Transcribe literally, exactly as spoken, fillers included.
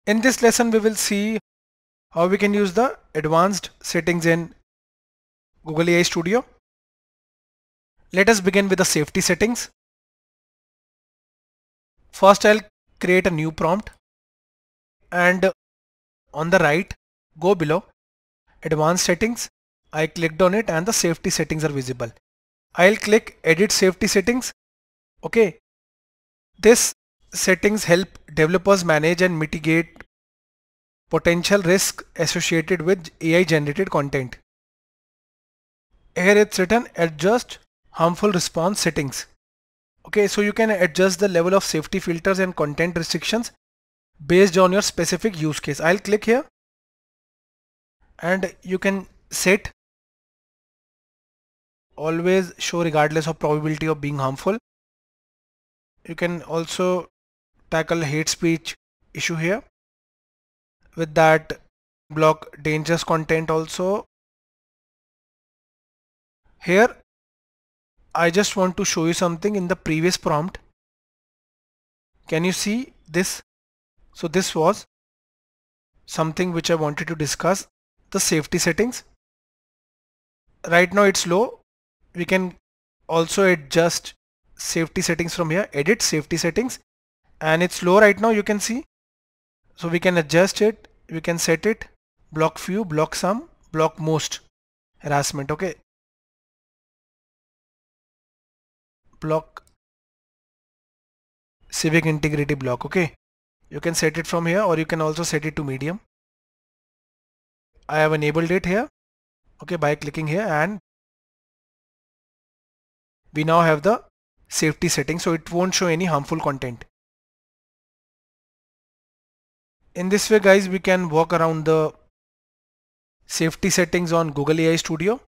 In this lesson we will see how we can use the advanced settings in Google A I Studio. Let us begin with the safety settings. First I'll create a new prompt, and on the right go below advanced settings. I clicked on it and the safety settings are visible. I'll click edit safety settings. Okay, this settings help developers manage and mitigate potential risk associated with A I generated content. Here it's written adjust harmful response settings. Okay, so you can adjust the level of safety filters and content restrictions based on your specific use case. I'll click here and you can set always show regardless of probability of being harmful. You can also tackle hate speech issue here. With that, block dangerous content also. Here I just want to show you something in the previous prompt. Can you see this? So this was something which I wanted to discuss, the safety settings. Right now it's low. We can also adjust safety settings from here, edit safety settings, and it's low right now, you can see. So we can adjust it, we can set it, block few, block some, block most harassment. Okay, block civic integrity block. Okay, you can set it from here, or you can also set it to medium. I have enabled it here, okay, by clicking here, and we now have the safety setting, so it won't show any harmful content. In this way guys, we can work around the safety settings on Google A I Studio.